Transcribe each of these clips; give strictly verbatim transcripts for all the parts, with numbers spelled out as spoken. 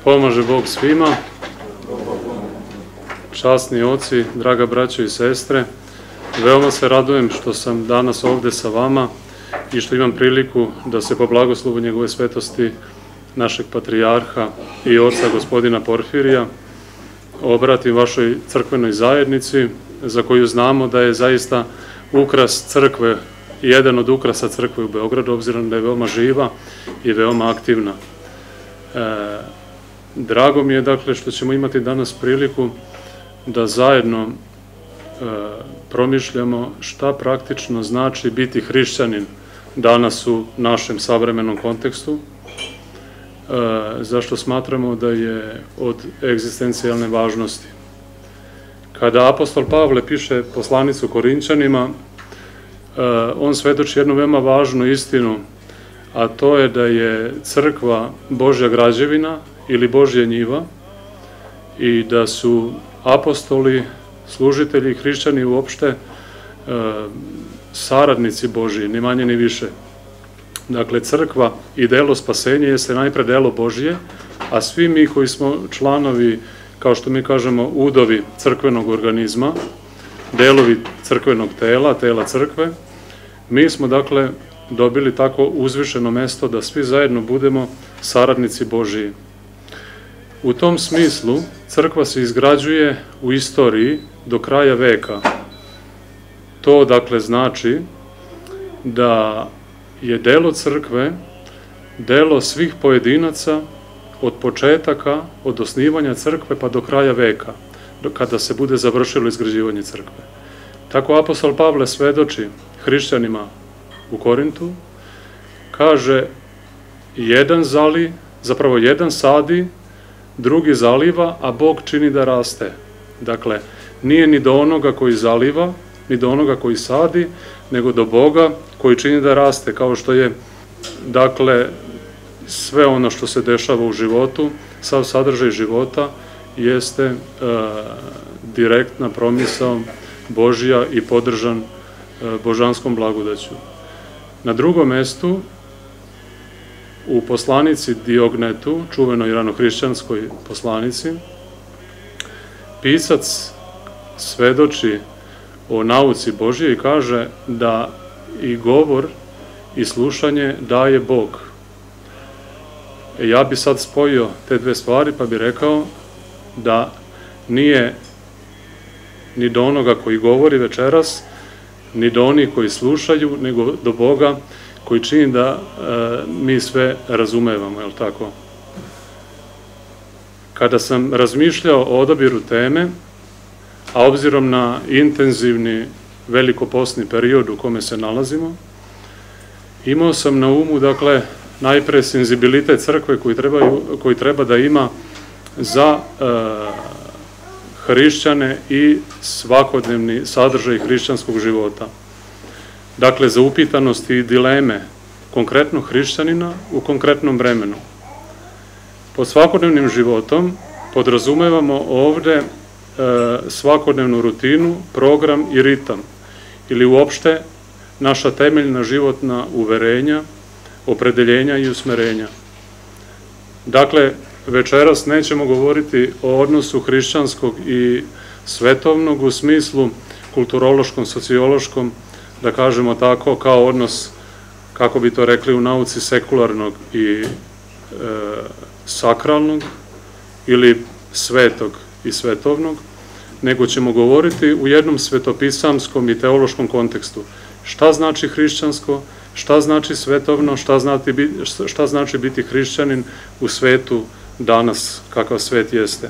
Pomaže Bog svima, časni oci, draga braćo i sestre, veoma se radujem što sam danas ovde sa vama i što imam priliku da se po blagoslovu njegove svetosti našeg patrijarha i oca gospodina Porfirija obratim vašoj crkvenoj zajednici, za koju znamo da je zaista ukras crkve, jedan od ukrasa crkve u Beogradu, obzirom da je veoma živa i veoma aktivna. E, drago mi je, dakle, što ćemo imati danas priliku da zajedno e, promišljamo šta praktično znači biti hrišćanin danas u našem savremenom kontekstu, e, zašto smatramo da je od egzistencijalne važnosti. Kada apostol Pavle piše poslanicu Korinćanima, on svedoči jednu veoma važnu istinu, a to je da je crkva Božja građevina ili Božja njiva i da su apostoli, služitelji i hrišćani uopšte saradnici Božji, ni manje ni više. Dakle, crkva i delo spasenja jeste najpre delo Božje, a svi mi koji smo članovi, kao što mi kažemo, udovi crkvenog organizma, delovi crkvenog tela, tela crkve, mi smo, dakle, dobili tako uzvišeno mesto da svi zajedno budemo saradnici Božiji. U tom smislu, crkva se izgrađuje u istoriji do kraja veka. To, dakle, znači da je delo crkve delo svih pojedinaca od početaka, od osnivanja crkve pa do kraja veka, kada se bude završilo izgrađivanje crkve. Tako apostol Pavle svedoči hrišćanima u Korintu, kaže jedan zali, zapravo jedan sadi, drugi zaliva, a Bog čini da raste. Dakle, nije ni do onoga koji zaliva, ni do onoga koji sadi, nego do Boga koji čini da raste, kao što je, dakle, sve ono što se dešava u životu, sav sadržaj života jeste e, direktna promisao Božja i podržan e, božanskom blagodaću. Na drugom mestu, u poslanici Diognetu, čuvenoj ranohrišćanskoj poslanici, pisac svedoči o nauci Božje i kaže da i govor i slušanje daje Bog. Ja bi sad spojio te dve stvari pa bi rekao da nije ni do onoga koji govori večeras, ni do onih koji slušaju, nego do Boga koji čini da e, mi sve razumevamo, je li tako? Kada sam razmišljao o odabiru teme, a obzirom na intenzivni velikoposni period u kome se nalazimo, imao sam na umu, dakle, najpre senzibilitet crkve koji treba, koji treba da ima za e, hrišćane i svakodnevni sadržaj hrišćanskog života. Dakle, za upitanosti i dileme konkretno hrišćanina u konkretnom vremenu. Pod svakodnevnim životom podrazumevamo ovde e, svakodnevnu rutinu, program i ritam, ili uopšte naša temeljna životna uverenja, opredeljenja i usmerenja. Dakle, večeras nećemo govoriti o odnosu hrišćanskog i svetovnog u smislu kulturološkom, sociološkom, da kažemo tako, kao odnos, kako bi to rekli u nauci, sekularnog i e, sakralnog ili svetog i svetovnog, nego ćemo govoriti u jednom svetopisamskom i teološkom kontekstu. Šta znači hrišćansko, šta znači svetovno, šta znači, šta znači biti hrišćanin u svetu danas, kakav svet jeste.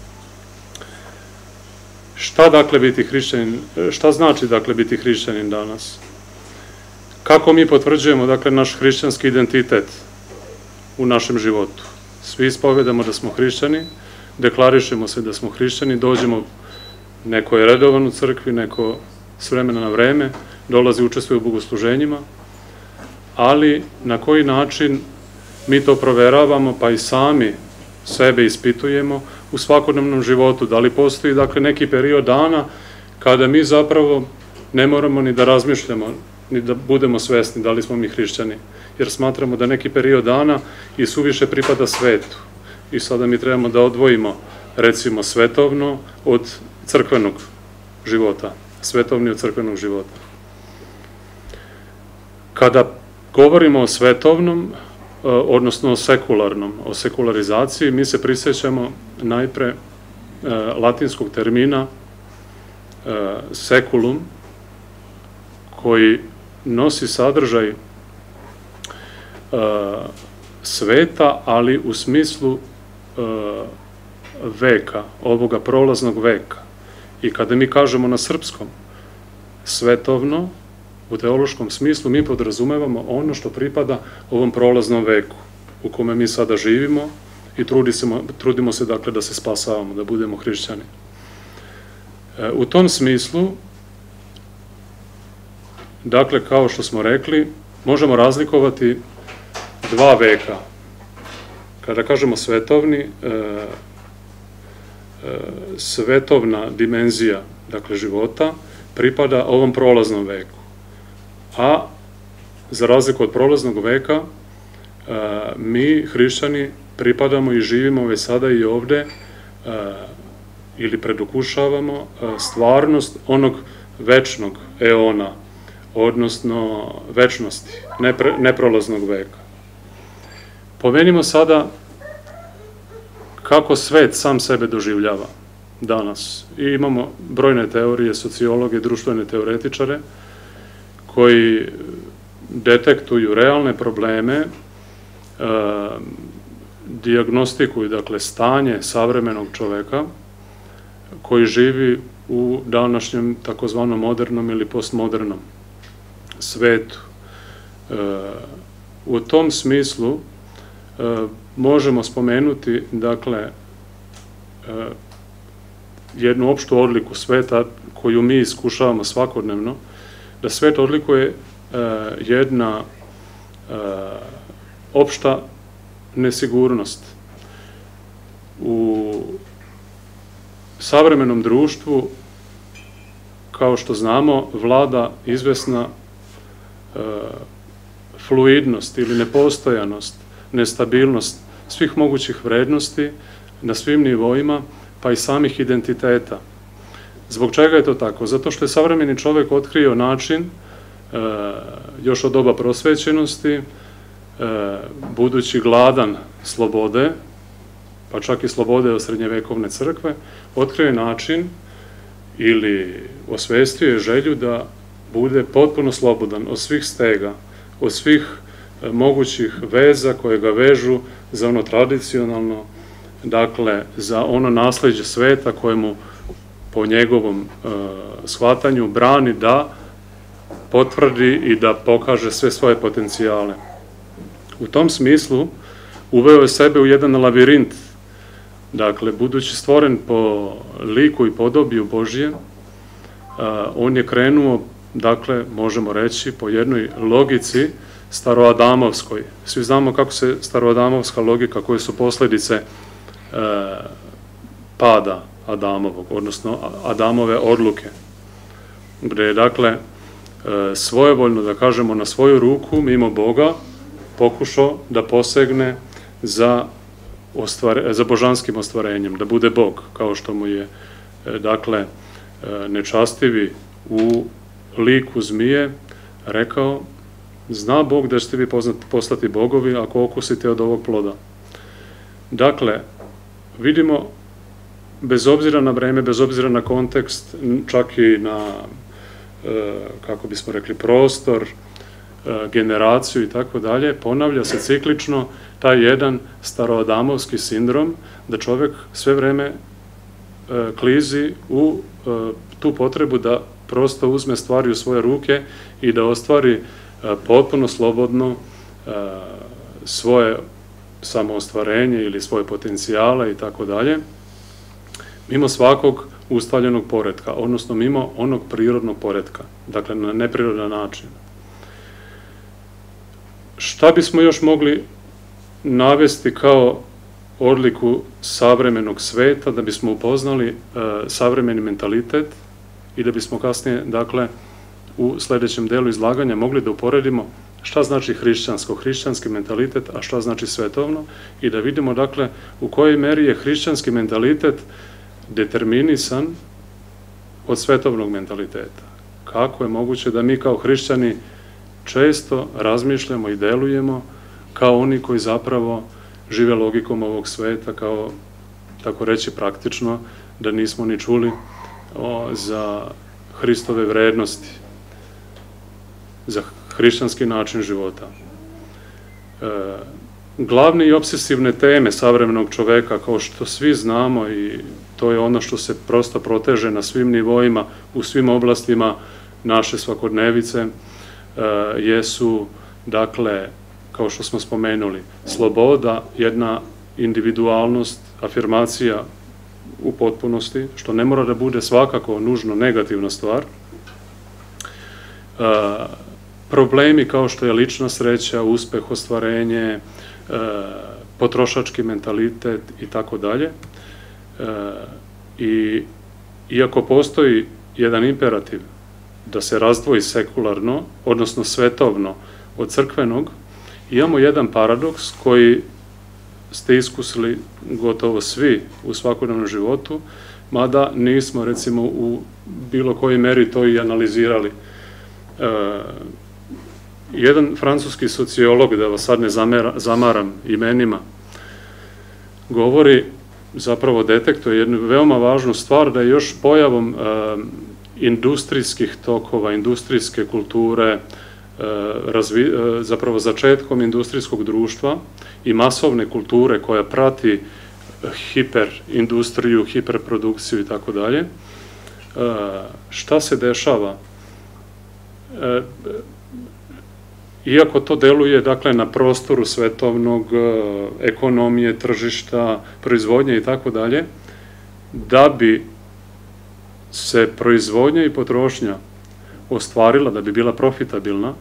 Šta dakle biti hrišćanin, šta znači dakle biti hrišćanin danas? Kako mi potvrđujemo dakle naš hrišćanski identitet u našem životu? Svi ispovedamo da smo hrišćani, deklarišemo se da smo hrišćani, dođemo, neko je redovan u crkvi, neko s vremena na vreme, dolazi, učestvuje u bogosluženjima, ali na koji način mi to proveravamo, pa i sami sebe ispitujemo u svakodnevnom životu? Da li postoji, dakle, neki period dana kada mi zapravo ne moramo ni da razmišljamo, ni da budemo svesni da li smo mi hrišćani, jer smatramo da neki period dana i suviše pripada svetu, i sada mi trebamo da odvojimo, recimo, svetovno od crkvenog života. Svetovni od crkvenog života. Kada govorimo o svetovnom, odnosno o sekularnom, o sekularizaciji, mi se prisjećamo najpre latinskog termina seculum, koji nosi sadržaj sveta, ali u smislu veka, ovoga prolaznog veka. I kada mi kažemo na srpskom svetovno, u teološkom smislu, mi podrazumevamo ono što pripada ovom prolaznom veku u kome mi sada živimo i trudimo se, dakle, da se spasavamo, da budemo hrišćani. U tom smislu, dakle, kao što smo rekli, možemo razlikovati dva veka. Kada kažemo svetovni, svetovna dimenzija, dakle, života, pripada ovom prolaznom veku. A za razliku od prolaznog veka, mi, hrišćani, pripadamo i živimo već sada i ovde ili predukušavamo stvarnost onog večnog eona, odnosno večnosti, neprolaznog veka. Pomenimo sada kako svet sam sebe doživljava danas. I imamo brojne teorije, sociologe, društvene teoretičare, koji detektuju realne probleme, dijagnostikuju, dakle, stanje savremenog čoveka koji živi u današnjem takozvanom modernom ili postmodernom svetu. U tom smislu možemo spomenuti, dakle, jednu opštu odliku sveta koju mi iskušavamo svakodnevno, da svet odlikuje jedna opšta nesigurnost. U savremenom društvu, kao što znamo, vlada izvesna fluidnost ili nepostojanost, nestabilnost svih mogućih vrednosti na svim nivoima, pa i samih identiteta. Zbog čega je to tako? Zato što je savremeni čovek otkrio način, još od doba prosvećenosti, budući gladan slobode, pa čak i slobode od srednjevekovne crkve, otkrio je način ili osvestio je želju da bude potpuno slobodan od svih stega, od svih mogućih veza koje ga vežu za ono tradicionalno, dakle, za ono nasleđe sveta kojemu po njegovom shvatanju brani da potvrdi i da pokaže sve svoje potencijale. U tom smislu uveo je sebe u jedan lavirint, dakle, budući stvoren po liku i podobiju Božije, on je krenuo, dakle, možemo reći, po jednoj logici staroadamovskoj. Svi znamo kako se staroadamovska logika, koje su posledice pada Adamovog, odnosno Adamove odluke, gde je, dakle, svojevoljno, da kažemo, na svoju ruku, mimo Boga, pokušao da posegne za, za božanskim ostvarenjem, da bude Bog, kao što mu je, dakle, nečastivi u liku zmije rekao: zna Bog da ćete vi postati bogovi ako okusite od ovog ploda. Dakle, vidimo, bez obzira na vreme, bez obzira na kontekst, čak i na, kako bismo rekli, prostor, generaciju i tako dalje, ponavlja se ciklično taj jedan staroadamovski sindrom da čovek sve vreme klizi u tu potrebu da prosto uzme stvari u svoje ruke i da ostvari potpuno slobodno svoje samoostvarenje ili svoje potencijale i tako dalje, mimo svakog ustaljenog poretka, odnosno mimo onog prirodnog poretka, dakle na neprirodan način. Šta bismo još mogli navesti kao odliku savremenog sveta da bismo upoznali savremeni mentalitet i da bismo kasnije, dakle, u sledećem delu izlaganja mogli da uporedimo šta znači hrišćansko, hrišćanski mentalitet, a šta znači svetovno, i da vidimo, dakle, u kojoj meri je hrišćanski mentalitet determinisan od svetovnog mentaliteta. Kako je moguće da mi kao hrišćani često razmišljamo i delujemo kao oni koji zapravo žive logikom ovog sveta, kao, tako reći praktično, da nismo ni čuli o, za Hristove vrednosti, za hrišćanski način života. E, glavne i obsesivne teme savremenog čoveka, kao što svi znamo, i to je ono što se prosto proteže na svim nivoima, u svim oblastima naše svakodnevice, e, jesu, dakle, kao što smo spomenuli, sloboda, jedna individualnost, afirmacija u potpunosti, što ne mora da bude svakako nužno negativna stvar, e, problemi kao što je lična sreća, uspeh, ostvarenje, e, potrošački mentalitet i tako dalje. I iako postoji jedan imperativ da se razdvoji sekularno, odnosno svetovno, od crkvenog, imamo jedan paradoks koji ste iskusili gotovo svi u svakodnevnom životu, mada nismo, recimo, u bilo kojoj meri to i analizirali. E, jedan francuski sociolog, da vas sad ne zamera, zamaram imenima, govori, zapravo detektuje jednu veoma važnu stvar, da je još pojavom e, industrijskih tokova, industrijske kulture, e, razvi, e, zapravo začetkom industrijskog društva i masovne kulture koja prati hiperindustriju, hiperprodukciju i tako dalje, šta se dešava? E, Iako to deluje, dakle, na prostoru svetovnog, ekonomije, tržišta, proizvodnje i tako dalje, da bi se proizvodnja i potrošnja ostvarila, da bi bila profitabilna,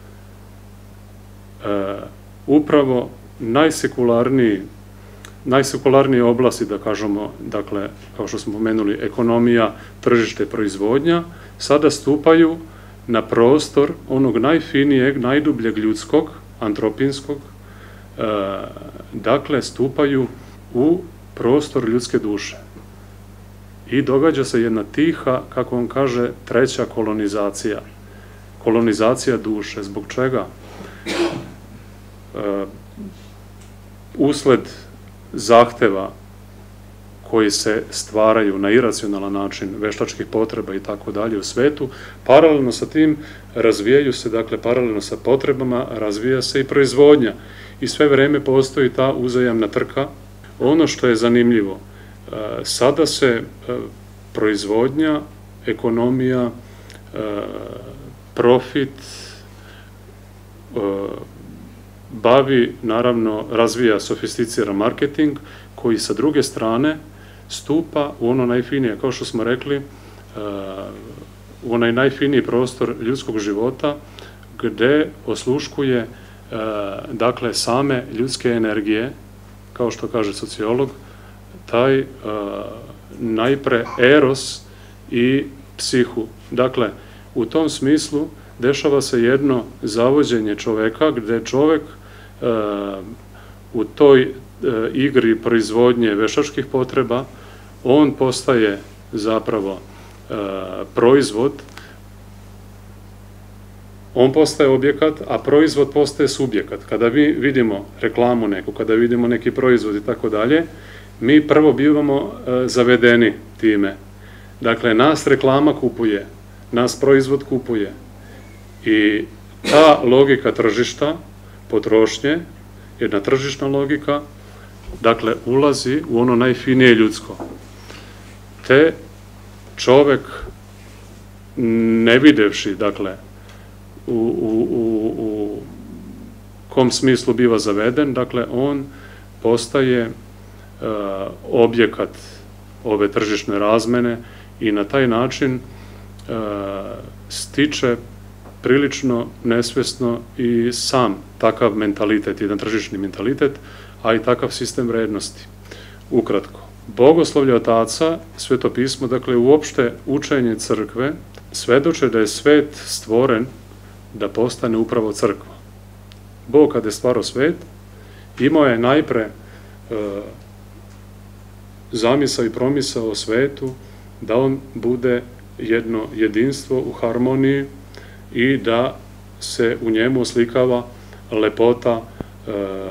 e, upravo najsekularniji, najsekularnije oblasti, da kažemo, dakle, kao što smo pomenuli, ekonomija, tržište, proizvodnja, sada stupaju na prostor onog najfinijeg, najdubljeg ljudskog, antropinskog, e, dakle, stupaju u prostor ljudske duše. I događa se jedna tiha, kako on kaže, treća kolonizacija. Kolonizacija duše. Zbog čega? E, usled zahteva koji se stvaraju na iracionalan način, veštačkih potreba i tako dalje u svetu, paralelno sa tim razvijaju se, dakle, paralelno sa potrebama razvija se i proizvodnja. I sve vreme postoji ta uzajamna trka. Ono što je zanimljivo, sada se proizvodnja, ekonomija, profit bavi, naravno, razvija sofisticiran marketing, koji sa druge strane stupa u ono najfinije, kao što smo rekli, u onaj najfiniji prostor ljudskog života, gde osluškuje, dakle, same ljudske energije, kao što kaže sociolog, taj najpre eros i psihu. Dakle, u tom smislu dešava se jedno zavođenje čoveka, gde čovek u toj igri proizvodnje veštačkih potreba, on postaje zapravo proizvod, on postaje objekat, a proizvod postaje subjekat. Kada mi vidimo reklamu neku, kada vidimo neki proizvod i tako dalje, mi prvo bivamo zavedeni time. Dakle, nas reklama kupuje, nas proizvod kupuje. I ta logika tržišta, potrošnje, jedna tržišna logika, dakle, ulazi u ono najfinije ljudsko. Te čovek, ne videvši, dakle, u, u, u, u kom smislu biva zaveden, dakle, on postaje e, objekat ove tržišne razmene i na taj način e, stiče prilično nesvesno i sam takav mentalitet, jedan tržišni mentalitet, a i takav sistem vrednosti. Ukratko, bogoslovlje otaca, svetopismo, dakle, uopšte učenje crkve, svedoče da je svet stvoren da postane upravo crkva. Bog kada je stvarao svet, imao je najpre e, zamisao i promisao o svetu da on bude jedno jedinstvo u harmoniji i da se u njemu oslikava lepota e,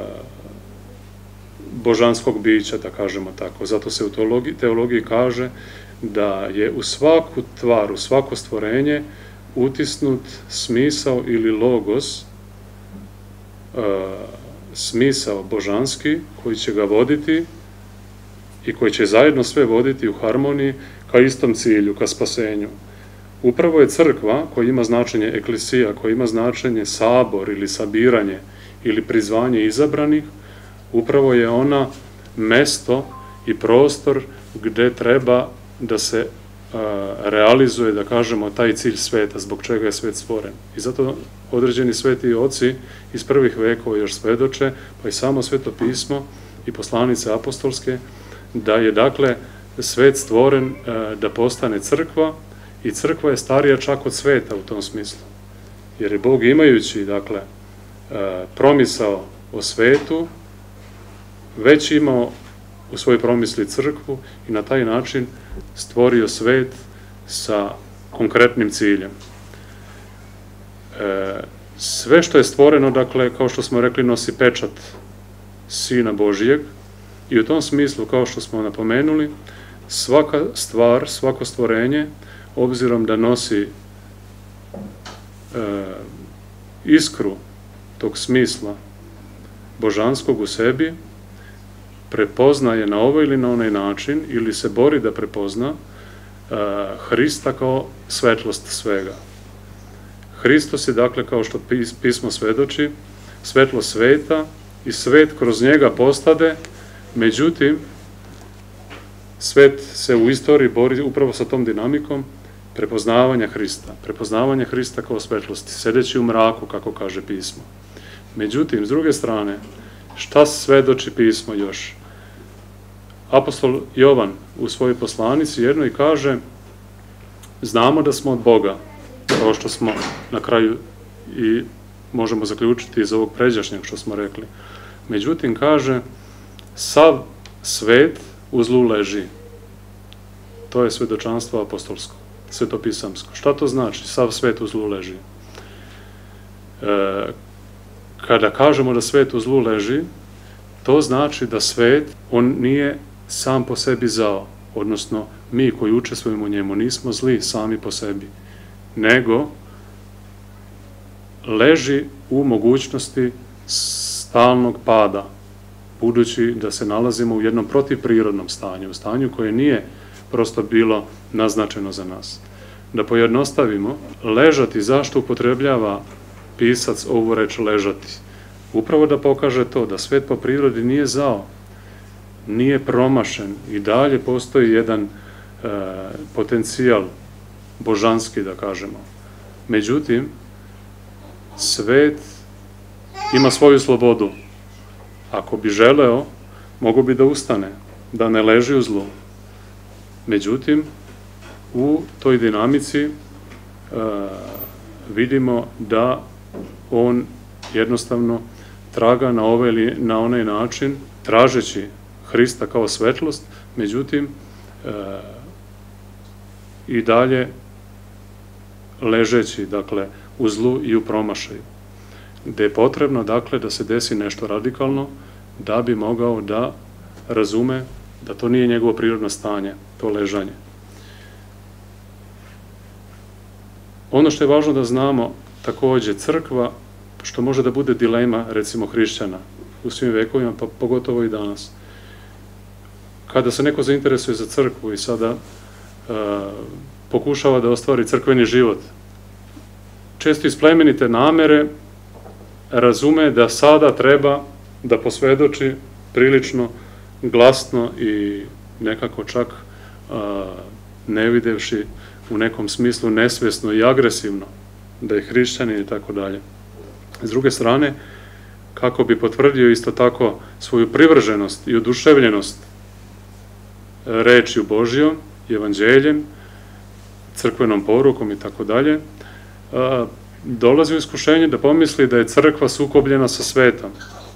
božanskog bića, da kažemo tako. Zato se u teologiji, teologiji kaže da je u svaku tvar, u svako stvorenje utisnut smisao ili logos, e, smisao božanski koji će ga voditi i koji će zajedno sve voditi u harmoniji ka istom cilju, ka spasenju. Upravo je crkva, koja ima značenje eklesija, koja ima značenje sabor ili sabiranje ili prizvanje izabranih, upravo je ona mesto i prostor gde treba da se a, realizuje, da kažemo, taj cilj sveta, zbog čega je svet stvoren. I zato određeni sveti oci iz prvih vekova još svedoče, pa i samo Sveto pismo i poslanice apostolske, da je, dakle, svet stvoren a, da postane crkva, i crkva je starija čak od sveta u tom smislu. Jer je Bog, imajući, dakle, a, promisao o svetu, već imao u svojoj promisli crkvu i na taj način stvorio svet sa konkretnim ciljem. E, sve što je stvoreno, dakle, kao što smo rekli, nosi pečat Sina Božijeg i u tom smislu, kao što smo napomenuli, svaka stvar, svako stvorenje, obzirom da nosi e, iskru tog smisla božanskog u sebi, prepoznaje na ovaj ili na onaj način, ili se bori da prepozna uh, Hrista kao svetlost svega. Hristos je, dakle, kao što pismo svedoči, svetlo sveta i svet kroz njega postade, međutim, svet se u istoriji bori upravo sa tom dinamikom prepoznavanja Hrista, prepoznavanja Hrista kao svetlosti, sedeći u mraku, kako kaže pismo. Međutim, s druge strane, šta svedoči pismo još? Apostol Jovan u svojoj poslanici jednoj kaže: znamo da smo od Boga, kao što smo na kraju i možemo zaključiti iz ovog pređašnjeg što smo rekli. Međutim, kaže, sav svet u zlu leži. To je svedočanstvo apostolsko, svetopisamsko. Šta to znači, sav svet u zlu leži? E, kada kažemo da svet u zlu leži, to znači da svet, on nije sam po sebi zao, odnosno mi koji učestvujemo u njemu nismo zli sami po sebi, nego leži u mogućnosti stalnog pada, budući da se nalazimo u jednom protivprirodnom stanju, u stanju koje nije prosto bilo naznačeno za nas. Da pojednostavimo, ležati, zašto upotrebljava pisac ovu reč ležati? Upravo da pokaže to, da svet po prirodi nije zao, nije promašen i dalje postoji jedan e, potencijal božanski, da kažemo. Međutim, svet ima svoju slobodu. Ako bi želeo, mogo bi da ustane, da ne leži u zlu. Međutim, u toj dinamici e, vidimo da on jednostavno traga na ovaj ili na onaj način, tražeći Hrista kao svetlost, međutim, e, i dalje ležeći, dakle, u zlu i u promašaju, gde je potrebno, dakle, da se desi nešto radikalno, da bi mogao da razume da to nije njegovo prirodno stanje, to ležanje. Ono što je važno da znamo, takođe, crkva, što može da bude dilema, recimo, hrišćana u svim vekovima, pa pogotovo i danas. Kada se neko zainteresuje za crkvu i sada e, pokušava da ostvari crkveni život, često iz plemenite namere razume da sada treba da posvedoči prilično glasno i nekako čak a, ne videvši u nekom smislu nesvjesno i agresivno da je hrišćanin i tako dalje. S druge strane, kako bi potvrdio isto tako svoju privrženost i oduševljenost rečju Božjom, evanđeljem, crkvenom porukom i tako dalje, dolazi u iskušenje da pomisli da je crkva sukobljena sa svetom,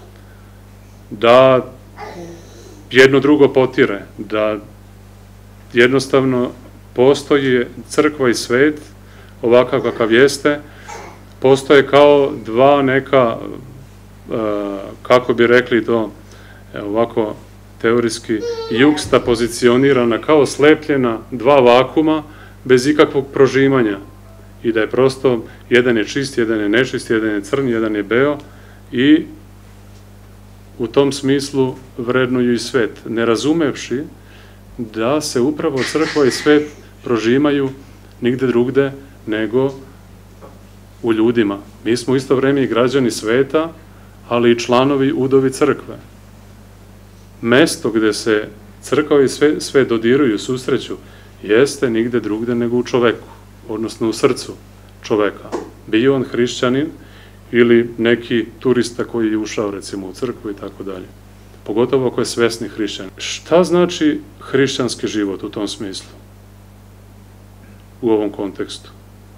da jedno drugo potire, da jednostavno postoji crkva i svet, ovakav kakav jeste, postoje kao dva neka, kako bi rekli to, ovako teorijski, jugsta pozicionirana kao slepljena dva vakuma bez ikakvog prožimanja i da je prosto, jedan je čist, jedan je nečist, jedan je crn, jedan je beo i u tom smislu vrednuju i svet, ne razumevši da se upravo crkva i svet prožimaju nigde drugde nego u ljudima. Mi smo isto vreme i građani sveta, ali i članovi udovi crkve. Mesto gde se crkva i sve, sve dodiruju, susreću, jeste nigde drugde nego u čoveku, odnosno u srcu čoveka. Bio on hrišćanin ili neki turista koji je ušao recimo u crkvu i tako dalje. Pogotovo ako je svesni hrišćanin. Šta znači hrišćanski život u tom smislu? U ovom kontekstu?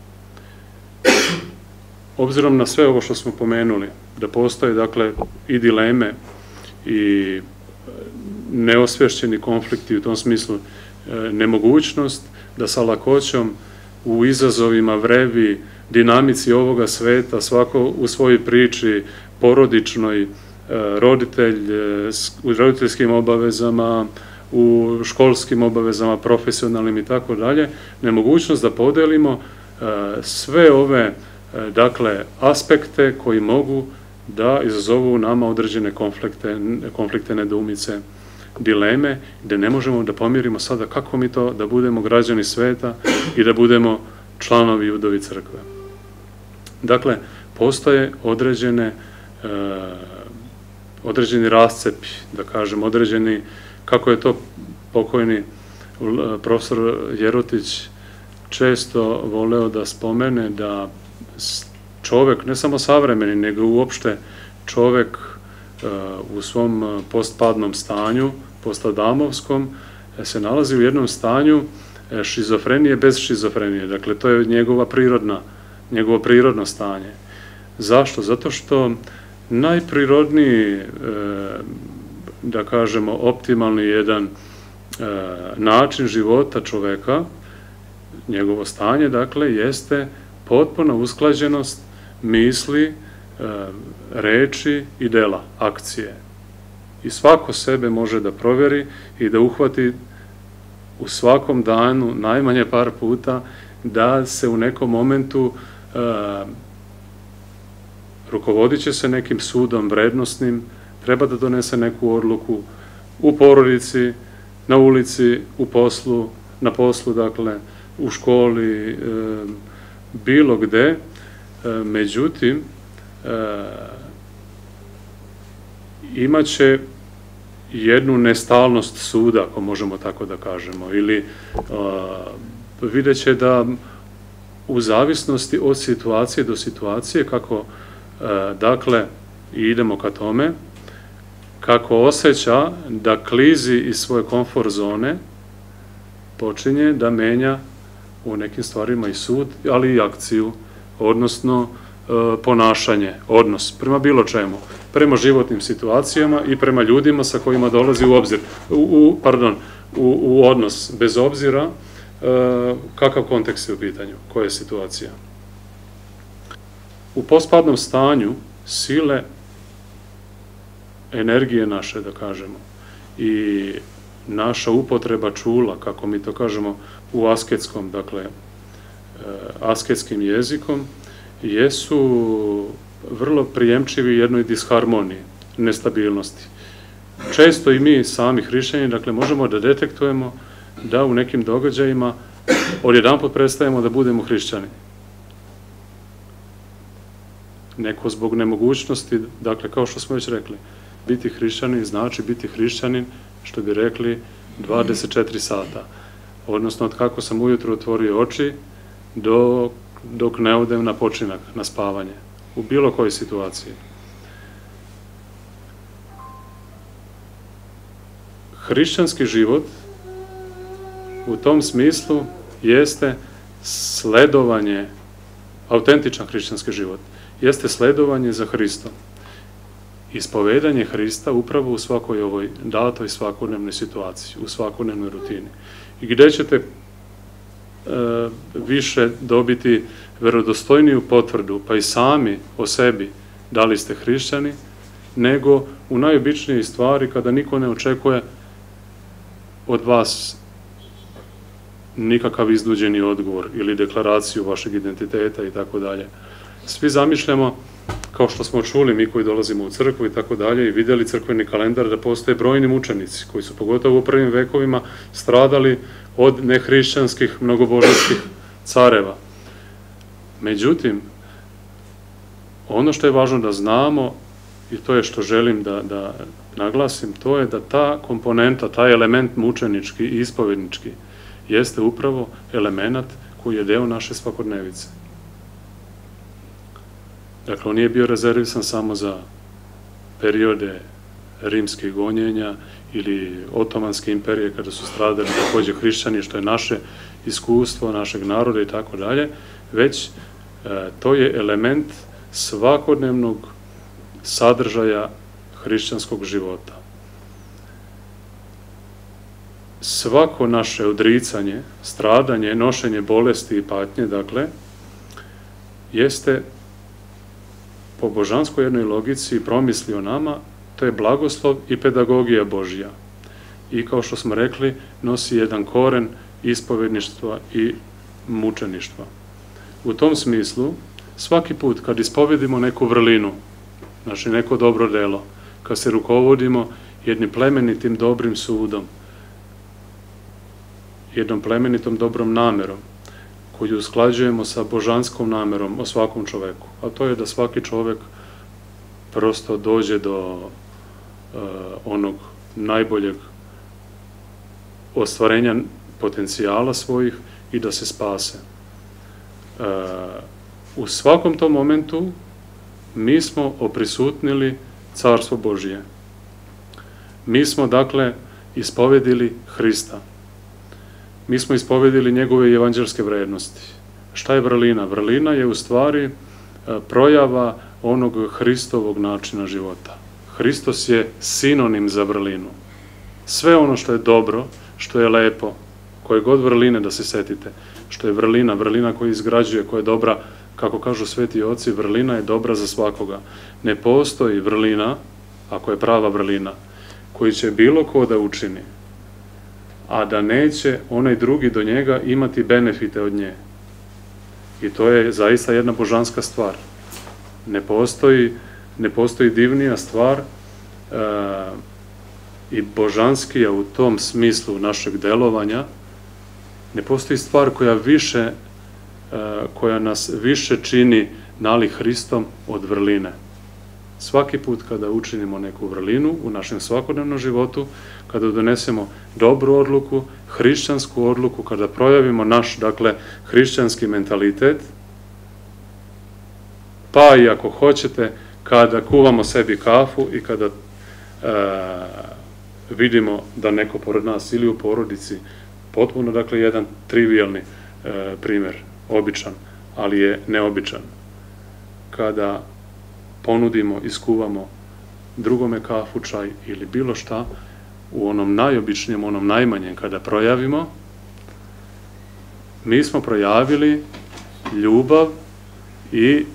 Obzirom na sve ovo što smo pomenuli, da postoje dakle i dileme i neosvješćeni konflikti u tom smislu, nemogućnost da sa lakoćom u izazovima, vrevi, dinamici ovoga sveta, svako u svojoj priči, porodičnoj, roditelj, u roditeljskim obavezama, u školskim obavezama, profesionalnim i tako dalje, nemogućnost da podelimo sve ove, dakle, aspekte koji mogu da izazovu u nama određene konflikte, konflikte, nedoumice, dileme, gde ne možemo da pomirimo sada kako mi to da budemo građani sveta i da budemo članovi udovi crkve. Dakle, postoje određene, određeni rascepi, da kažem, određeni, kako je to pokojni profesor Jerotić često voleo da spomene, da čovek, ne samo savremeni, nego uopšte čovek u svom postpadnom stanju, postadamovskom, se nalazi u jednom stanju šizofrenije bez šizofrenije. Dakle, to je njegova prirodna, njegovo prirodno stanje. Zašto? Zato što najprirodniji, da kažemo, optimalni jedan način života čoveka, njegovo stanje, dakle, jeste potpuna usklađenost misli, reči i dela, akcije. I svako sebe može da proveri i da uhvati u svakom danu, najmanje par puta, da se u nekom momentu rukovodit će se nekim sudom vrednosnim, treba da donese neku odluku u porodici, na ulici, u poslu, na poslu, dakle, u školi, bilo gde. Međutim, imaće jednu nestalnost suda, ako možemo tako da kažemo, ili vidjet će da u zavisnosti od situacije do situacije, kako, dakle, idemo ka tome, kako osjeća da klizi iz svoje komfort zone, počinje da menja u nekim stvarima i sud, ali i akciju, odnosno ponašanje, odnos prema bilo čemu, prema životnim situacijama i prema ljudima sa kojima dolazi u obzir, u, pardon, u, u odnos, bez obzira kakav kontekst je u pitanju, koja je situacija. U postpadnom stanju sile, energije naše, da kažemo, i naša upotreba čula, kako mi to kažemo, u asketskom, dakle, asketskim jezikom, jesu vrlo prijemčivi jednoj disharmoniji, nestabilnosti. Često i mi sami hrišćani, dakle, možemo da detektujemo da u nekim događajima odjedanput prestajemo da budemo hrišćani. Neko zbog nemogućnosti, dakle, kao što smo već rekli, biti hrišćanin znači biti hrišćanin, što bi rekli, dvadeset četiri sata. Odnosno, od kako sam ujutro otvorio oči, do, dok ne odem na počinak, na spavanje, u bilo kojoj situaciji. Hrišćanski život u tom smislu jeste sledovanje autentičan hrišćanski život jeste sledovanje za Hristom. Ispovedanje Hrista upravo u svakoj ovoj datoj svakodnevnoj situaciji, u svakodnevnoj rutini. I gdje ćete e, više dobiti verodostojniju potvrdu, pa i sami o sebi da li ste hrišćani, nego u najobičnijoj stvari kada niko ne očekuje od vas nikakav iznuđeni odgovor ili deklaraciju vašeg identiteta i tako dalje. Svi zamišljamo, kao što smo čuli mi koji dolazimo u crkvu i tako dalje i vidjeli crkveni kalendar, da postoje brojni mučenici koji su pogotovo u prvim vekovima stradali od nehrišćanskih mnogobožanskih careva. Međutim, ono što je važno da znamo, i to je što želim da, da naglasim, to je da ta komponenta, taj element mučenički i ispovednički jeste upravo element koji je deo naše svakodnevice. Dakle, on nije bio rezervisan samo za periode rimskih gonjenja ili Otomanske imperije kada su stradali takođe hrišćani, što je naše iskustvo, našeg naroda i tako dalje, već e, to je element svakodnevnog sadržaja hrišćanskog života. Svako naše odricanje, stradanje, nošenje bolesti i patnje, dakle, jeste po božanskoj jednoj logici promisli o nama, to je blagoslov i pedagogija Božja. I kao što smo rekli, nosi jedan koren ispovedništva i mučeništva. U tom smislu, svaki put kad ispovedimo neku vrlinu, znači neko dobro delo, kad se rukovodimo jednim plemenitim dobrim sudom, jednom plemenitom dobrom namerom, koju usklađujemo sa božanskom namerom o svakom čoveku, a to je da svaki čovek prosto dođe do uh, onog najboljeg ostvarenja potencijala svojih i da se spase. Uh, u svakom tom momentu mi smo oprisutnili Carstvo Božije. Mi smo, dakle, ispovedili Hrista. Mi smo ispovedili njegove evanđelske vrednosti. Šta je vrlina? Vrlina je u stvari projava onog Hristovog načina života. Hristos je sinonim za vrlinu. Sve ono što je dobro, što je lepo, koje god vrline da se setite, što je vrlina, vrlina koja izgrađuje, koja je dobra, kako kažu sveti oci, vrlina je dobra za svakoga. Ne postoji vrlina, ako je prava vrlina, koji će bilo ko da učini, a da neće onaj drugi do njega imati benefite od nje. I to je zaista jedna božanska stvar. Ne postoji, ne postoji divnija stvar e, i božanskija u tom smislu našeg delovanja. Ne postoji stvar koja više, e, koja nas više čini nalik Hristom od vrline. Svaki put kada učinimo neku vrlinu u našem svakodnevnom životu, kada donesemo dobru odluku, hrišćansku odluku, kada projavimo naš, dakle, hrišćanski mentalitet, pa i ako hoćete, kada kuvamo sebi kafu i kada e, vidimo da neko pored nas ili u porodici, potpuno, dakle, jedan trivialni e, primer, običan, ali je neobičan, kada ponudimo, iskuvamo drugome kafu, čaj ili bilo šta, u onom najobičnijem, onom najmanjem, kada projavimo, mi smo projavili ljubav i e,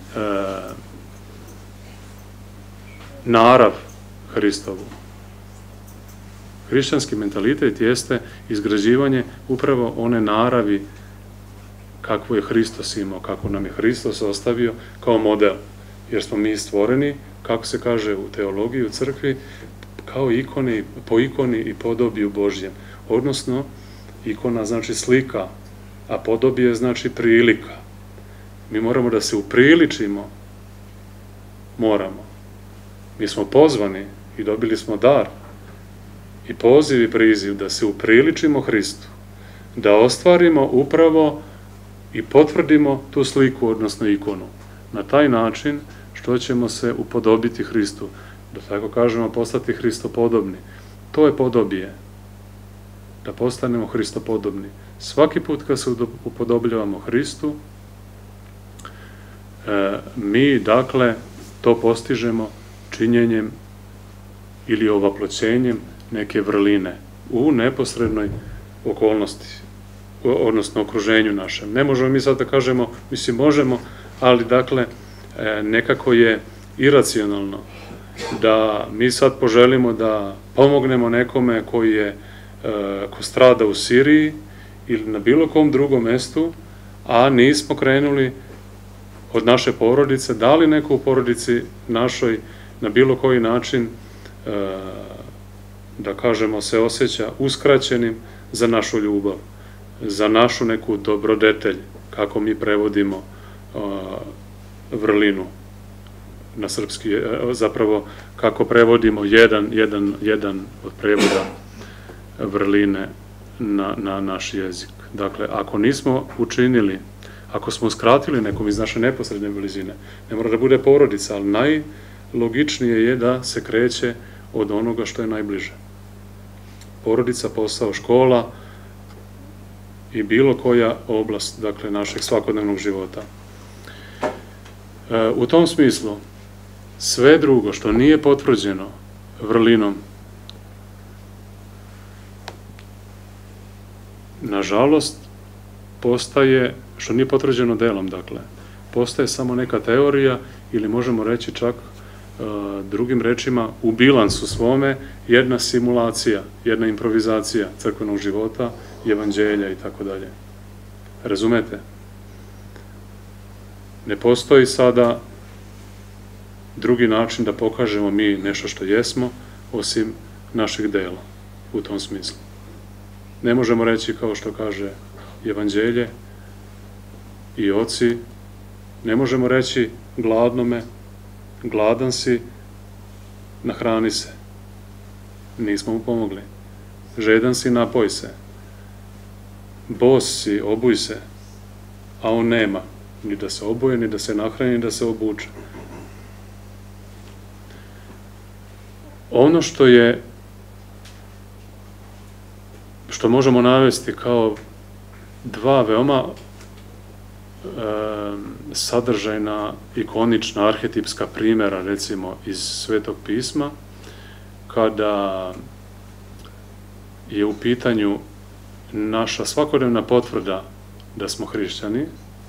narav Hristovu. Hrišćanski mentalitet jeste izgrađivanje upravo one naravi kakvu je Hristos imao, kako nam je Hristos ostavio kao model. Jer smo mi stvoreni, kako se kaže u teologiji, u crkvi, kao ikone, po ikoni i podobiju Božjem. Odnosno, ikona znači slika, a podobije znači prilika. Mi moramo da se upriličimo, moramo. Mi smo pozvani i dobili smo dar i poziv i priziv da se upriličimo Hristu, da ostvarimo upravo i potvrdimo tu sliku, odnosno ikonu. Na taj način što ćemo se upodobiti Hristu, da tako kažemo, postati Hristopodobni. To je podobije, da postanemo Hristopodobni. Svaki put kad se upodobljavamo Hristu, Mi, dakle, to postižemo činjenjem ili ovaploćenjem neke vrline u neposrednoj okolnosti, odnosno okruženju našem. Ne možemo mi sad da kažemo, mislim možemo, ali dakle nekako je iracionalno da mi sad poželimo da pomognemo nekome koji je, ko strada u Siriji ili na bilo kom drugom mestu, a nismo krenuli od naše porodice, da li neko u porodici našoj na bilo koji način, da kažemo, se osjeća uskraćenim za našu ljubav, za našu neku dobrodetelj, kako mi prevodimo vrlinu na srpski, zapravo kako prevodimo jedan, jedan, jedan od prevoda vrline na, na naš jezik. Dakle, ako nismo učinili, ako smo uskratili nekom iz naše neposredne blizine, ne mora da bude porodica, ali najlogičnije je da se kreće od onoga što je najbliže. Porodica, posao, škola i bilo koja oblast, dakle, našeg svakodnevnog života. U tom smislu, sve drugo što nije potvrđeno vrlinom, nažalost, postaje, što nije potvrđeno delom, dakle, postaje samo neka teorija ili možemo reći čak drugim rečima, u bilansu svome jedna simulacija, jedna improvizacija crkvenog života, evanđelja i tako dalje. Razumete? Ne postoji sada drugi način da pokažemo mi nešto što jesmo, osim naših dela u tom smislu. Ne možemo reći, kao što kaže evanđelje i oci, ne možemo reći gladnome, gladan si, nahrani se. Nismo mu pomogli. Žedan si, napoj se. Bos si, obuj se. A on nema ni da se obuje, ni da se nahrani, ni da se obuče. Ono što je, što možemo navesti kao dva veoma sadržajna, ikonična, arhetipska primjera, recimo, iz Svetog pisma, kada je u pitanju naša svakodnevna potvrda da smo hrišćani,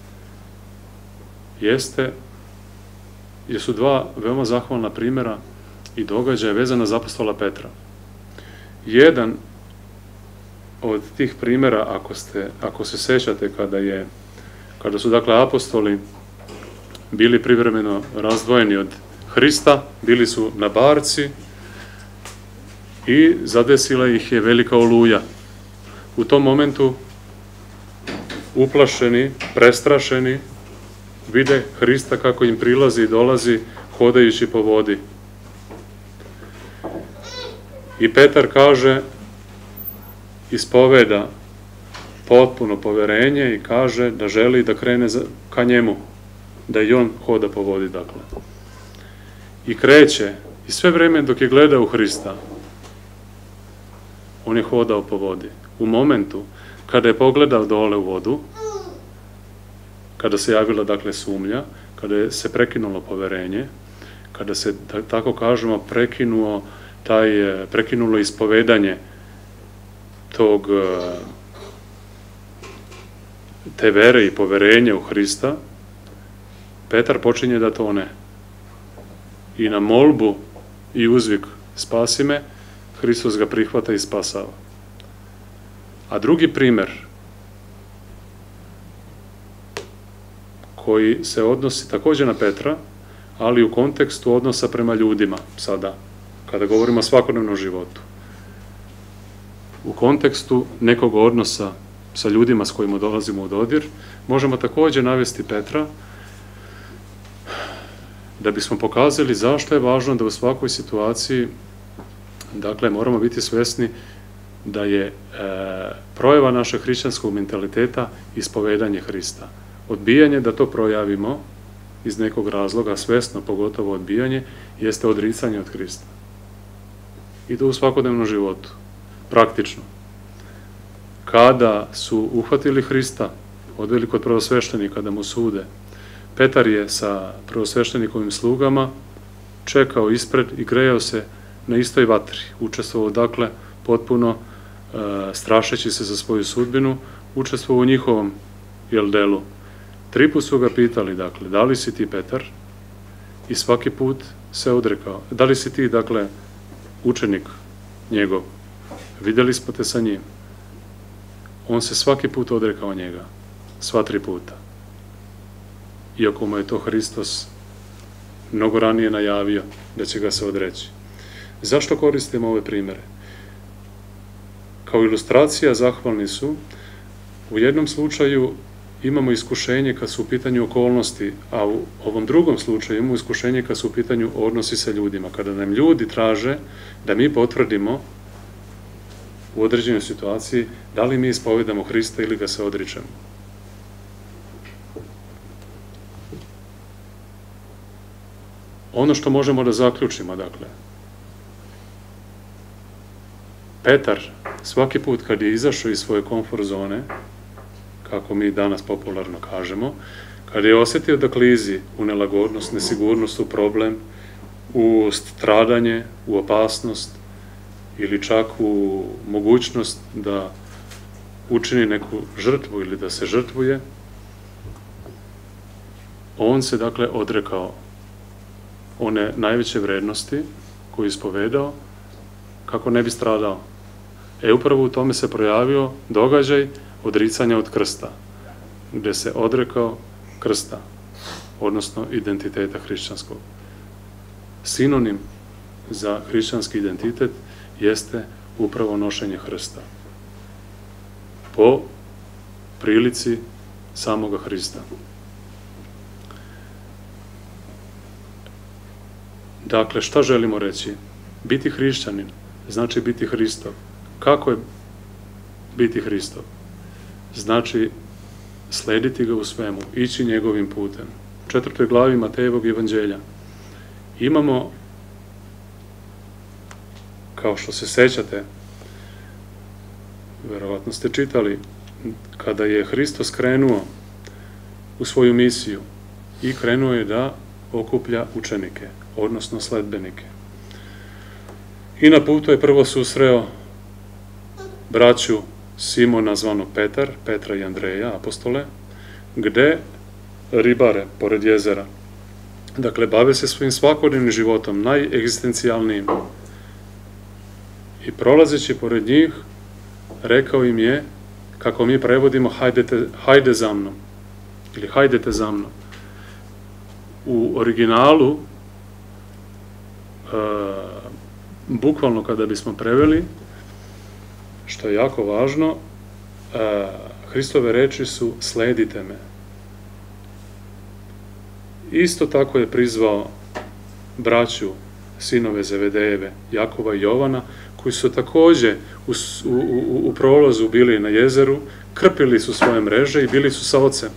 jeste, jesu dva veoma zahvalna primjera i događaja vezana za apostola Petra. Jedan od tih primjera, ako ste, ako se sećate, kada je kada su, dakle, apostoli bili privremeno razdvojeni od Hrista, bili su na barci i zadesila ih je velika oluja. U tom momentu, uplašeni, prestrašeni, vide Hrista kako im prilazi i dolazi hodajući po vodi. I Petar kaže, ispoveda potpuno poverenje i kaže da želi da krene ka njemu, da i on hoda po vodi, dakle. I kreće, i sve vreme dok je gledao u Hrista, on je hodao po vodi. U momentu kada je pogledao dole u vodu, kada se javila, dakle, sumnja, kada je se prekinulo poverenje, kada se, tako kažemo, prekinuo taj, prekinulo ispovedanje tog te vere i poverenja u Hrista, Petar počinje da tone. I na molbu i uzvik spasi me, Hristos ga prihvata i spasava. A drugi primer, koji se odnosi također na Petra, ali u kontekstu odnosa prema ljudima, sada, kada govorimo o svakodnevnom životu. U kontekstu nekog odnosa sa ljudima s kojima dolazimo u dodir, možemo također navesti Petra, da bismo pokazali zašto je važno da u svakoj situaciji, dakle, moramo biti svjesni da je e, projava našeg hrišćanskog mentaliteta ispovedanje Hrista. Odbijanje da to projavimo iz nekog razloga, svjesno, pogotovo odbijanje, jeste odricanje od Hrista. I to u svakodnevnom životu, praktično. Kada su uhvatili Hrista, odveli kod prvosveštenika da mu sude, Petar je sa prvosveštenikovim slugama čekao ispred i grejao se na istoj vatri. Učestvovao, dakle, potpuno e, strašeći se za svoju sudbinu, učestvovao u njihovom jel, delu. Tri put su ga pitali, dakle, da li si ti Petar? I svaki put se odrekao. Da li si ti, dakle, učenik njegov? Vidjeli smo te sa njim. On se svaki put odrekao njega. Sva tri puta. Iako mu je to Hristos mnogo ranije najavio da će ga se odreći. Zašto koristimo ove primere? Kao ilustracija zahvalni su. U jednom slučaju imamo iskušenje kad su u pitanju okolnosti, a u ovom drugom slučaju imamo iskušenje kad su u pitanju odnosi sa ljudima. Kada nam ljudi traže da mi potvrdimo u određenoj situaciji da li mi ispovedamo Hrista ili ga se odričemo. Ono što možemo da zaključimo, dakle, Petar svaki put kad je izašao iz svoje komfort zone, kako mi danas popularno kažemo, kad je osjetio da klizi u nelagodnost, nesigurnost, u problem, u stradanje, u opasnost ili čak u mogućnost da učini neku žrtvu ili da se žrtvuje, on se, dakle, odrekao one najveće vrednosti koju je ispovedao kako ne bi stradao. E, upravo u tome se projavio događaj odricanja od krsta, gde se odrekao krsta, odnosno identiteta hrišćanskog. Sinonim za hrišćanski identitet jeste upravo nošenje krsta. Po prilici samoga Hrista. Dakle, šta želimo reći? Biti hrišćanin znači biti Hristov. Kako je biti Hristov? Znači slediti ga u svemu, ići njegovim putem. U četvrtoj glavi Matejevog evanđelja imamo, kao što se sećate, verovatno ste čitali, kada je Hristos krenuo u svoju misiju i krenuo je da okuplja učenike, odnosno sledbenike. I na putu je prvo susreo braću Simona zvano Petar, Petra i Andreja, apostole, gde ribare pored jezera. Dakle, bave se svojim svakodnevnim životom, najegzistencijalnijim. I prolazeći pored njih, rekao im je, kako mi prevodimo, hajdete, hajde za mnom, ili hajdete za mnom. U originalu, e, bukvalno kada bismo preveli, što je jako važno, e, Hristove reči su sledite me. Isto tako je prizvao braću, sinove Zevedejeve, Jakova i Jovana, koji su takođe u, u, u, u prolazu bili na jezeru, krpili su svoje mreže i bili su sa ocem.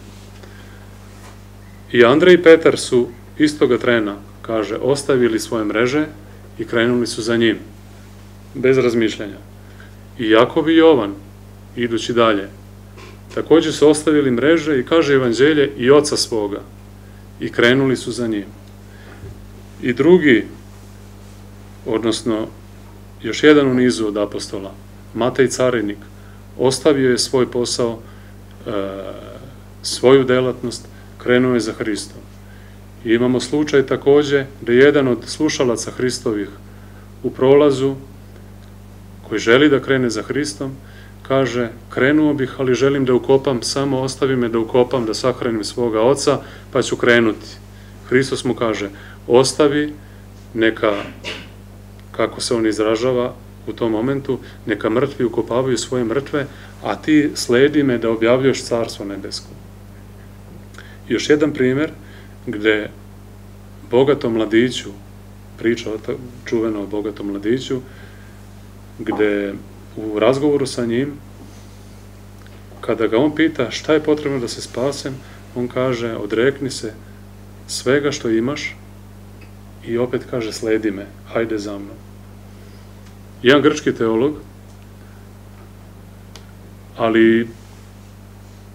I Andrej i Petar su istoga trena, kaže, ostavili svoje mreže i krenuli su za njim, bez razmišljanja. I Jakov i Jovan, idući dalje, takođe su ostavili mreže i, kaže evanđelje, i oca svoga, i krenuli su za njim. I drugi, odnosno još jedan u nizu od apostola, Matej carinik, ostavio je svoj posao, e, svoju delatnost, krenuo je za Hristom. I imamo slučaj takođe da jedan od slušalaca Hristovih u prolazu, koji želi da krene za Hristom, kaže, krenuo bih, ali želim da ukopam, samo ostavi me da ukopam, da sahranim svoga oca, pa ću krenuti. Hristos mu kaže, ostavi, neka, kako se on izražava u tom momentu, neka mrtvi ukopavaju svoje mrtve, a ti sledi me da objavljuješ carstvo nebesko. Još jedan primer gde bogatom mladiću, priča čuvena o bogatom mladiću, gde u razgovoru sa njim, kada ga on pita šta je potrebno da se spasem, on kaže, odrekni se svega što imaš i opet kaže, sledi me, hajde za mnom. Jedan grčki teolog, ali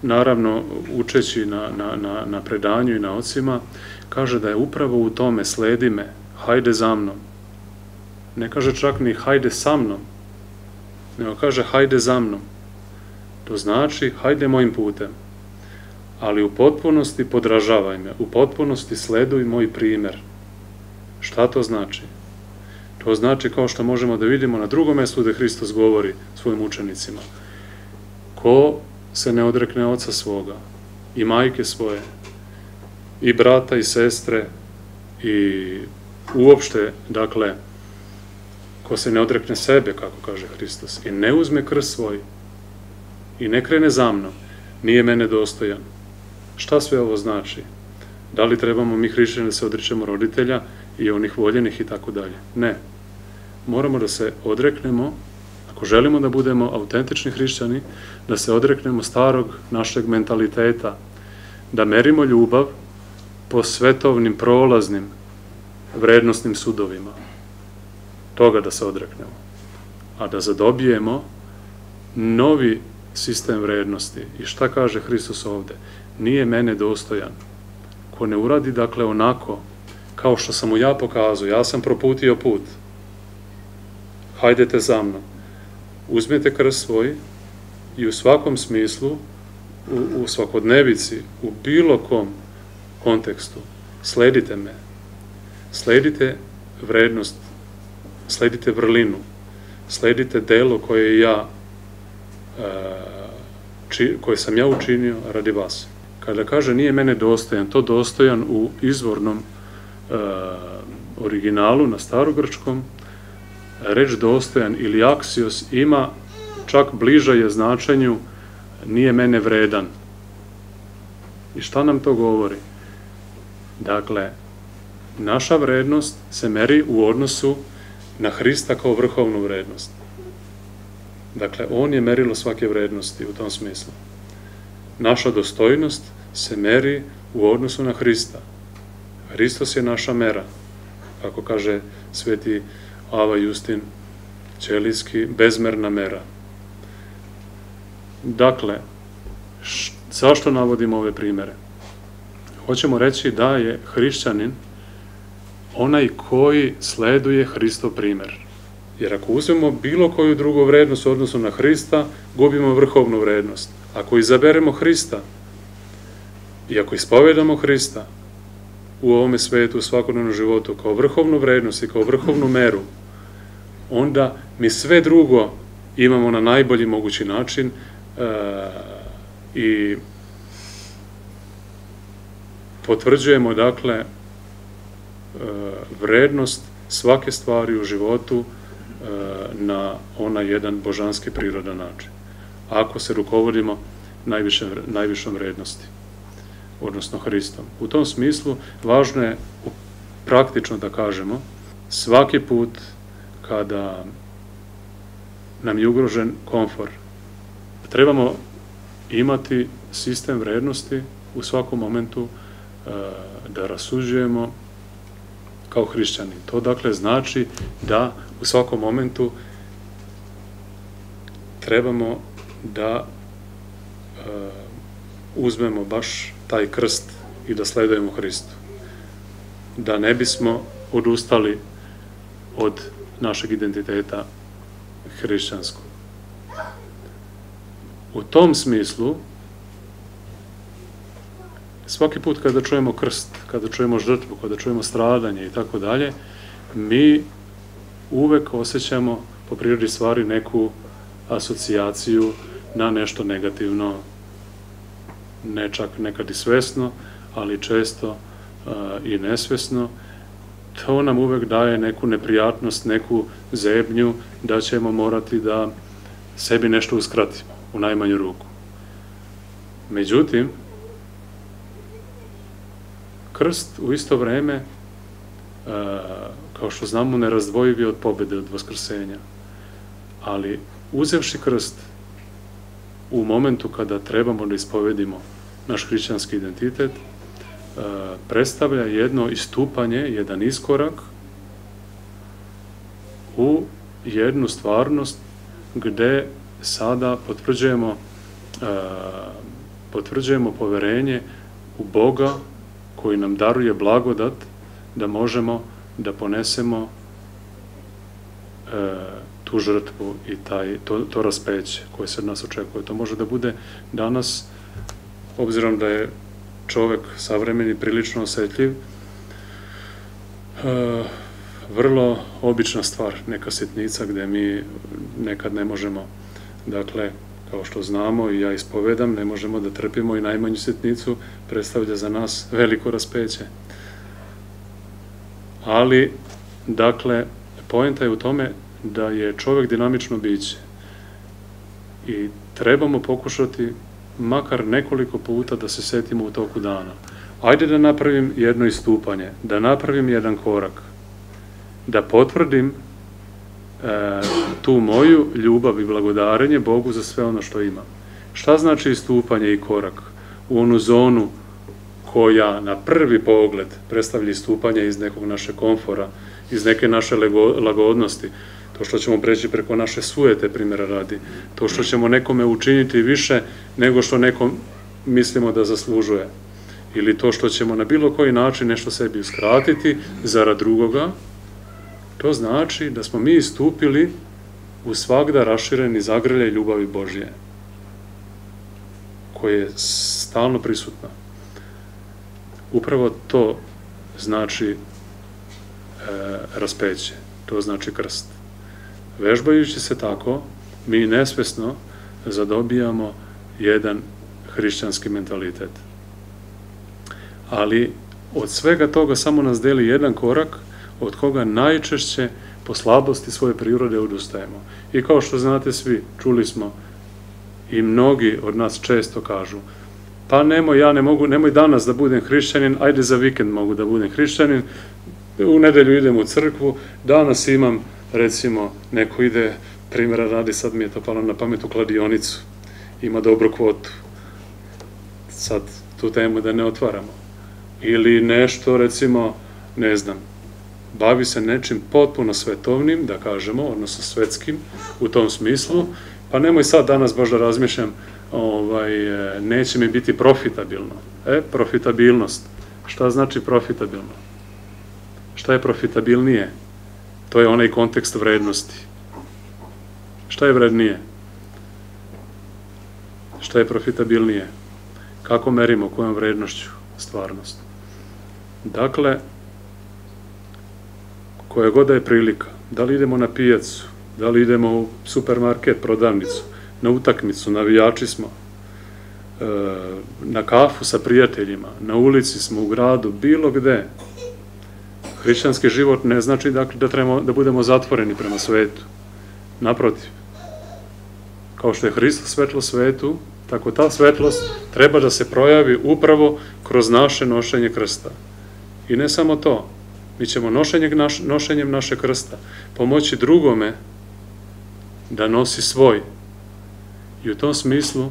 naravno učeći na, na, na, na predanju i na ocima, kaže da je upravo u tome sledi me, hajde za mnom. Ne kaže čak ni hajde sa mnom, nego kaže hajde za mnom. To znači hajde mojim putem, ali u potpunosti podražavaj me, u potpunosti sleduj moj primjer. Šta to znači? To znači, kao što možemo da vidimo na drugom mjestu gdje Hristos govori svojim učenicima, ko se ne odrekne oca svoga i majke svoje i brata i sestre i uopšte, dakle, ko se ne odrekne sebe, kako kaže Hristos, i ne uzme krst svoj i ne krene za mnom, nije mene dostojan. Šta sve ovo znači? Da li trebamo mi hrišćani da se odričemo roditelja i onih voljenih i tako dalje? Ne. Moramo da se odreknemo, ako želimo da budemo autentični hrišćani, da se odreknemo starog našeg mentaliteta, da merimo ljubav po svetovnim prolaznim vrednostnim sudovima. Toga da se odreknemo. A da zadobijemo novi sistem vrednosti. I šta kaže Hristos ovde? Nije mene dostojan. Ko ne uradi, dakle, onako, kao što sam mu ja pokazao, ja sam proputio put. Hajdete za mnom. Uzmete krst svoj i u svakom smislu, u, u svakodnevici, u bilo kom kontekstu, sledite me. Sledite vrednost, sledite vrlinu, sledite delo koje ja či, koje sam ja učinio radi vas. Kada kaže nije mene dostojan, to dostojan u izvornom e, originalu na starogrčkom, reč dostojan ili aksios ima čak bliža je značenju nije mene vredan. I šta nam to govori? Dakle, naša vrednost se meri u odnosu na Hrista kao vrhovnu vrednost. Dakle, on je merilo svake vrednosti u tom smislu. Naša dostojnost se meri u odnosu na Hrista. Hristos je naša mera, kako kaže sveti Ava Justin Ćelijski, bezmerna mera. Dakle, š, zašto navodimo ove primere? Hoćemo reći da je hrišćanin onaj koji sleduje Hristov primer. Jer ako uzmemo bilo koju drugu vrednost u odnosu na Hrista, gubimo vrhovnu vrednost. Ako izaberemo Hrista i ako ispovedamo Hrista u ovome svetu, u svakodnevnom životu, kao vrhovnu vrednost i kao vrhovnu meru, onda mi sve drugo imamo na najbolji mogući način e, i potvrđujemo, dakle, e, vrednost svake stvari u životu e, na onaj jedan božanski prirodan način. Ako se rukovodimo najviše, najvišom vrednosti, odnosno Hristom. U tom smislu, važno je praktično da kažemo, svaki put kada nam je ugrožen komfor, trebamo imati sistem vrednosti u svakom momentu e, da rasuđujemo kao hrišćani. To dakle znači da u svakom momentu trebamo da e, uzmemo baš taj krst i da sledujemo Hristu. Da ne bismo odustali od našeg identiteta hrišćanskog. U tom smislu, svaki put kada čujemo krst, kada čujemo žrtvu, kada čujemo stradanje i tako dalje, mi uvek osjećamo po prirodi stvari neku asocijaciju na nešto negativno, ne čak nekad i svesno, ali često uh, i nesvesno. To nam uvek daje neku neprijatnost, neku zebnju da ćemo morati da sebi nešto uskratimo, u najmanju ruku. Međutim, krst u isto vreme, uh, kao što znamo, nerazdvojiv je od pobede, od vaskrsenja. Ali uzevši krst u momentu kada trebamo da ispovedimo naš hrišćanski identitet, predstavlja jedno istupanje, jedan iskorak u jednu stvarnost gde sada potvrđujemo potvrđujemo poverenje u Boga koji nam daruje blagodat da možemo da ponesemo e, tu žrtvu i taj, to, to raspeće koje se od nas očekuje. To može da bude danas, obzirom da je čovek savremeni prilično osetljiv, e, vrlo obična stvar, neka sitnica gde mi nekad ne možemo, dakle, kao što znamo i ja ispovedam, ne možemo da trpimo i najmanju sitnicu, predstavlja za nas veliko raspeće. Ali, dakle, poenta je u tome da je čovek dinamično biće i trebamo pokušati makar nekoliko puta da se setimo u toku dana. Ajde da napravim jedno istupanje, da napravim jedan korak, da potvrdim e, tu moju ljubav i blagodarenje Bogu za sve ono što imam. Šta znači istupanje i korak? U onu zonu koja na prvi pogled predstavlja istupanje iz nekog naše komfora, iz neke naše lagodnosti, to što ćemo preći preko naše sujete, primjera radi, to što ćemo nekome učiniti više nego što nekom mislimo da zaslužuje, ili to što ćemo na bilo koji način nešto sebi uskratiti zarad drugoga, to znači da smo mi istupili u svagda rašireni zagrljaj ljubavi Božje, koja je stalno prisutna. Upravo to znači e, raspeće, to znači krst. Vežbajući se tako, mi nesvesno zadobijamo jedan hrišćanski mentalitet. Ali od svega toga samo nas deli jedan korak, od koga najčešće po slabosti svoje prirode odustajemo. I kao što znate svi, čuli smo i mnogi od nas često kažu, pa nemoj, ja ne mogu, nemoj danas da budem hrišćanin, ajde za vikend mogu da budem hrišćanin, u nedelju idem u crkvu, danas imam, recimo, neko ide, primjera radi, sad mi je to palo na pamet, u kladionicu, ima dobru kvotu, sad tu temu da ne otvaramo. Ili nešto, recimo, ne znam, bavi se nečim potpuno svetovnim, da kažemo, odnosno svetskim, u tom smislu, pa nemoj sad danas baš da razmišljam, ovaj, neće mi biti profitabilno. E, profitabilnost. Šta znači profitabilno? Šta je profitabilnije? To je onaj kontekst vrednosti. Šta je vrednije? Šta je profitabilnije? Kako merimo, kojom vrednošću stvarnost? Dakle, koja god da je prilika, da li idemo na pijacu, da li idemo u supermarket, prodavnicu, na utakmicu, navijači smo, na kafu sa prijateljima, na ulici smo, u gradu, bilo gde. Hrišćanski život ne znači dakle, da, trebamo, da budemo zatvoreni prema svetu. Naprotiv. Kao što je Hristos svetlo svetu, tako ta svetlost treba da se projavi upravo kroz naše nošenje krsta. I ne samo to, mi ćemo nošenjem, naš, nošenjem naše krsta pomoći drugome da nosi svoj. I u tom smislu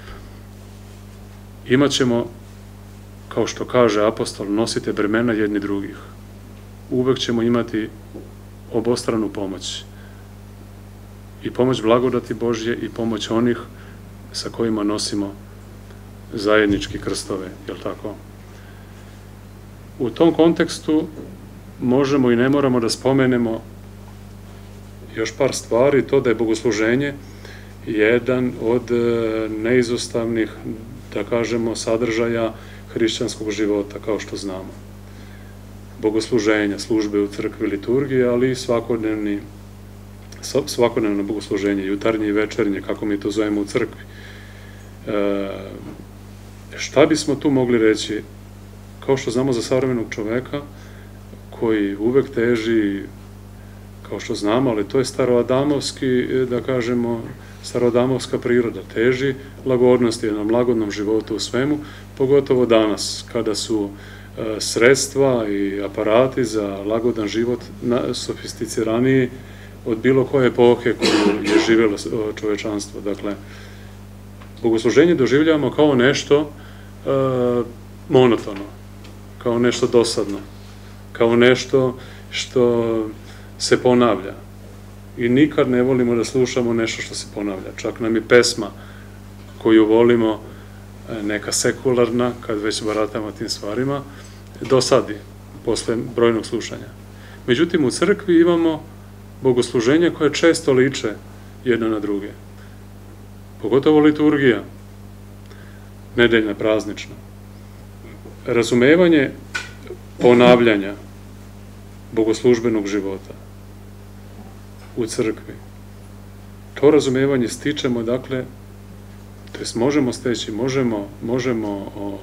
imat ćemo, kao što kaže apostol, nosite bremena jedni drugih. Uvek ćemo imati obostranu pomoć. I pomoć blagodati Božje i pomoć onih sa kojima nosimo zajednički krstove, je li tako? U tom kontekstu možemo i ne moramo da spomenemo još par stvari, to da je bogosluženje jedan od neizostavnih, da kažemo, sadržaja hrišćanskog života, kao što znamo. Bogosluženja, službe u crkvi, liturgije, ali i svakodnevni, svakodnevno bogosluženje, jutarnje i večernje, kako mi to zovemo u crkvi. E, šta bismo tu mogli reći? Kao što znamo za savremenog čoveka, koji uvek teži, kao što znamo, ali to je staroadamovski, da kažemo, staroadamovska priroda, teži lagodnosti, jednom lagodnom životu u svemu, pogotovo danas, kada su e, sredstva i aparati za lagodan život na, sofisticiraniji od bilo koje epohe koju je živjelo čovečanstvo. Dakle, bogosluženje doživljavamo kao nešto e, monotono, kao nešto dosadno, kao nešto što se ponavlja. I nikad ne volimo da slušamo nešto što se ponavlja. Čak nam i pesma koju volimo neka sekularna, kad već baratamo tim stvarima, dosadi posle brojnog slušanja. Međutim, u crkvi imamo bogosluženje koje često liče jedno na druge. Pogotovo liturgija, nedeljna, praznična. Razumevanje ponavljanja bogoslužbenog života u crkvi. To razumevanje stičemo, dakle, to jest možemo steći, možemo, možemo o,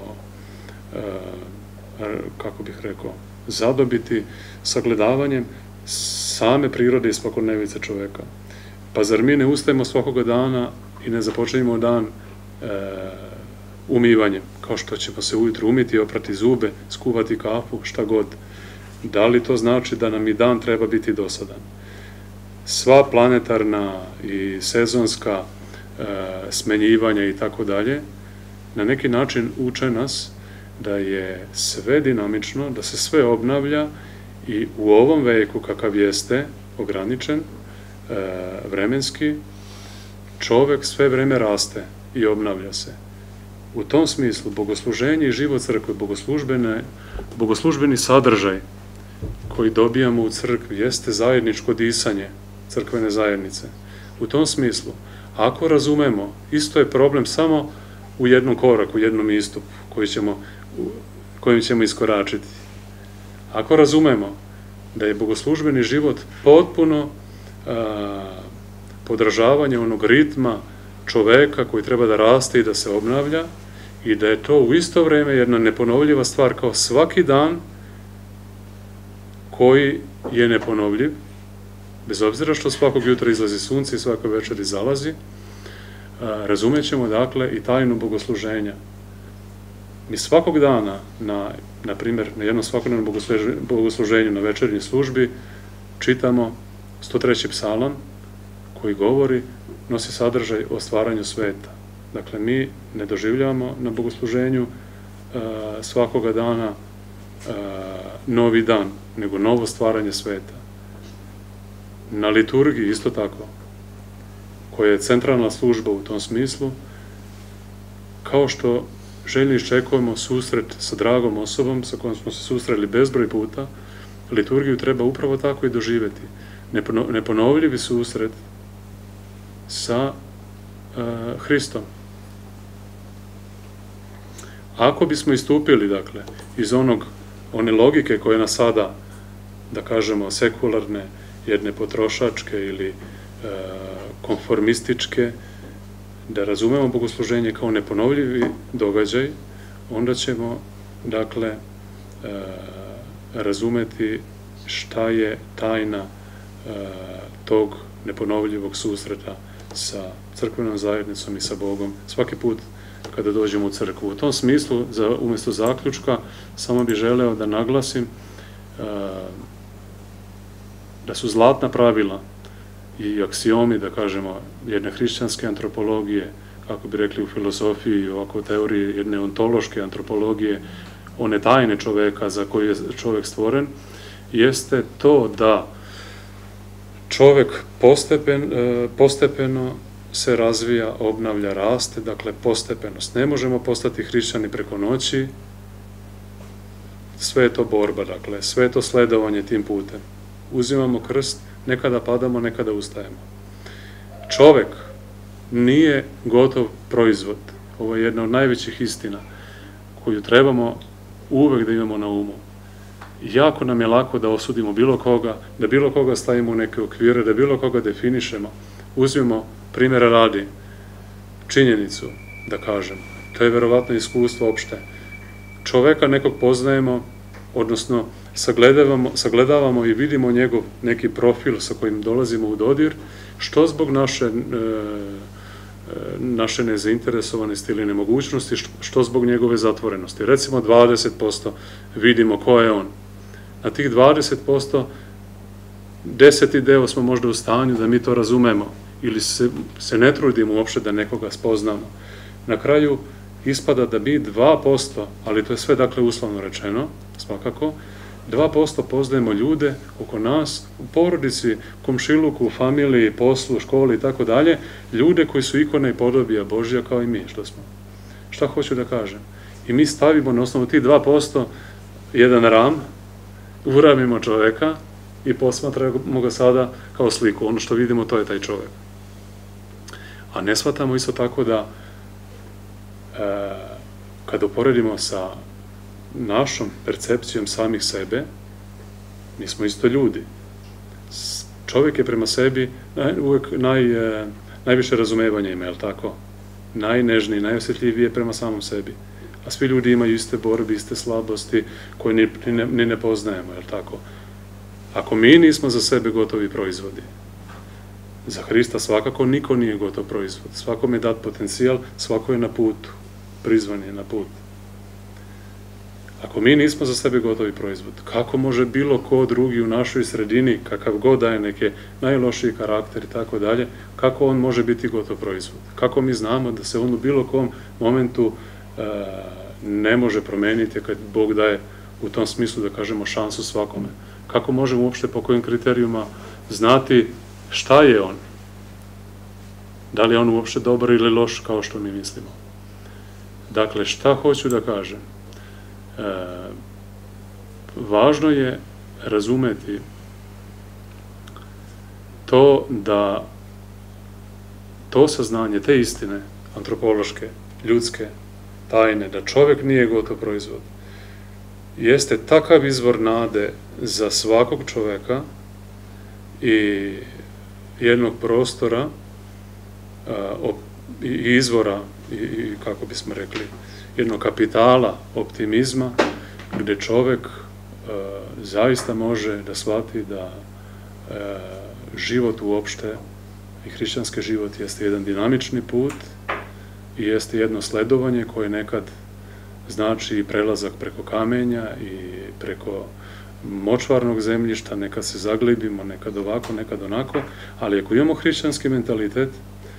a, kako bih rekao, zadobiti sagledavanjem same prirode i svakodnevice čoveka. Pa zar mi ne ustajemo svakoga dana i ne započinjemo dan e, umivanjem, kao što ćemo se ujutro umiti, oprati zube, skuvati kafu, šta god. Da li to znači da nam i dan treba biti dosadan? Sva planetarna i sezonska e, smenjivanja i tako dalje, na neki način uče nas da je sve dinamično, da se sve obnavlja i u ovom veku kakav jeste, ograničen, e, vremenski, čovek sve vreme raste i obnavlja se. U tom smislu, bogosluženje i život crkve, bogoslužbeni sadržaj koji dobijamo u crkvi jeste zajedničko disanje crkvene zajednice. U tom smislu, ako razumemo, isto je problem samo u jednom koraku, u jednom istupu koji ćemo, kojim ćemo iskoračiti. Ako razumemo da je bogoslužbeni život potpuno a, podražavanje onog ritma čoveka koji treba da raste i da se obnavlja i da je to u isto vreme jedna neponovljiva stvar kao svaki dan koji je neponovljiv, bez obzira što svakog jutra izlazi sunce i svakog večeri zalazi, razumećemo dakle i tajnu bogosluženja. Mi svakog dana, na, na primjer, na jednom svakodnevnom bogosluženju na večernjoj službi, čitamo sto treći psalam koji govori, nosi sadržaj o stvaranju sveta. Dakle, mi ne doživljavamo na bogosluženju svakoga dana novi dan, nego novo stvaranje sveta. Na liturgiji isto tako, koja je centralna služba u tom smislu, kao što željno iščekujemo susret sa dragom osobom sa kojom smo se susreli bezbroj puta, liturgiju treba upravo tako i doživeti. Neponovljivi susret sa uh, Hristom. Ako bismo istupili, dakle, iz onog, one logike koje nas sada, da kažemo, sekularne, jedne potrošačke ili uh, konformističke, da razumemo bogosluženje kao neponovljivi događaj, onda ćemo, dakle, uh, razumeti šta je tajna uh, tog neponovljivog susreta sa crkvenom zajednicom i sa Bogom svaki put kada dođemo u crkvu. U tom smislu, za, umjesto zaključka, samo bih želeo da naglasim uh, da su zlatna pravila i aksiomi, da kažemo, jedne hrišćanske antropologije, kako bi rekli u filozofiji, ovako teoriji jedne ontološke antropologije, one tajne čoveka za koje je čovek stvoren, jeste to da čovek postepen, postepeno se razvija, obnavlja, raste, dakle postepenost. Ne možemo postati hrišćani preko noći, sve je to borba, dakle, sve je to sledovanje tim putem. Uzimamo krst, nekada padamo, nekada ustajemo. Čovek nije gotov proizvod. Ovo je jedna od najvećih istina koju trebamo uvek da imamo na umu. Jako nam je lako da osudimo bilo koga, da bilo koga stavimo u neke okvire, da bilo koga definišemo. Uzmemo primjera radi, činjenicu, da kažem. To je verovatno iskustvo opšte. Čoveka nekog poznajemo, odnosno sagledavamo, sagledavamo i vidimo njegov neki profil sa kojim dolazimo u dodir, što zbog naše, e, naše nezainteresovanosti ili nemogućnosti, što zbog njegove zatvorenosti. Recimo dvadeset posto vidimo ko je on. Na tih dvadeset posto deseti deo smo možda u stanju da mi to razumemo ili se, se ne trudimo uopšte da nekoga spoznamo. Na kraju ispada da mi dva posto, ali to je sve dakle uslovno rečeno, svakako, dva posto poznajemo ljude oko nas, u porodici, komšiluku, u familiji, poslu, školi i tako dalje, ljude koji su ikone i podobija Božja kao i mi što smo. Šta hoću da kažem? I mi stavimo na osnovu tih dva posto jedan ram, uramimo čoveka i posmatramo ga sada kao sliku. Ono što vidimo, to je taj čovek. A ne shvatamo isto tako da e, kada uporedimo sa našom percepcijom samih sebe, mi smo isto ljudi. Čovjek je prema sebi uvek naj, najviše razumevanja ima, je li tako? Najnežniji, najosjetljiviji je prema samom sebi. A svi ljudi imaju iste borbe, iste slabosti koje ni, ni, ne, ni ne poznajemo, je li tako? Ako mi nismo za sebe gotovi proizvodi, za Hrista svakako niko nije gotov proizvod. Svakom je dat potencijal, svako je na putu, prizvan je na put. Ako mi nismo za sebe gotovi proizvod, kako može bilo ko drugi u našoj sredini, kakav god daje neke najlošiji karakter i tako dalje, kako on može biti gotov proizvod? Kako mi znamo da se on u bilo kom momentu e, ne može promeniti kad Bog daje u tom smislu, da kažemo, šansu svakome? Kako možemo uopšte po kojim kriterijuma znati šta je on? Da li je on uopšte dobar ili loš kao što mi mislimo? Dakle, šta hoću da kažem? E, važno je razumeti to da to saznanje, te istine antropološke, ljudske, tajne, da čovjek nije gotov proizvod, jeste takav izvor nade za svakog čoveka i jednog prostora i izvora, i kako bismo rekli, jednog kapitala optimizma, gde čovek zaista može da shvati da život uopšte i hrišćanski život jeste jedan dinamični put i jeste jedno sledovanje koje nekad znači prelazak preko kamenja i preko močvarnog zemljišta, nekad se zaglibimo, nekad ovako, nekad onako, ali ako imamo hrišćanski mentalitet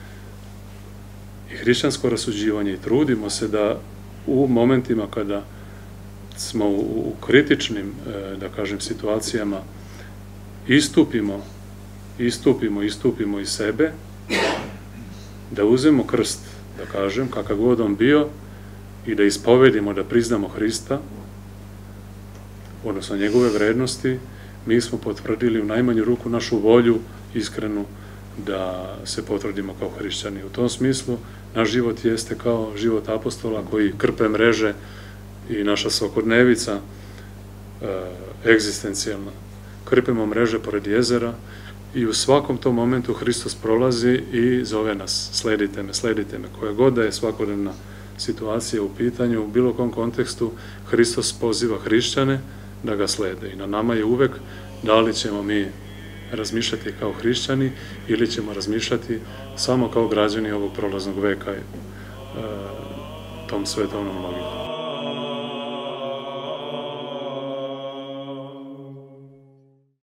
i hrišćansko rasuđivanje i trudimo se da u momentima kada smo u kritičnim, da kažem, situacijama istupimo, istupimo, istupimo iz sebe, da uzmemo krst, da kažem, kakav god on bio, i da ispovedimo, da priznamo Hrista, odnosno njegove vrednosti, mi smo potvrdili u najmanju ruku našu volju iskrenu da se potvrdimo kao hrišćani. U tom smislu, naš život jeste kao život apostola koji krpe mreže i naša svakodnevica egzistencijalna. Krpemo mreže pored jezera i u svakom tom momentu Hristos prolazi i zove nas, sledite me, sledite me. Koja god da je svakodnevna situacija u pitanju, u bilo kom kontekstu, Hristos poziva hrišćane da ga slede. I na nama je uvek da li ćemo mi razmišljati kao hrišćani ili ćemo razmišljati samo kao građani ovog prolaznog veka tom svetovnom logikom.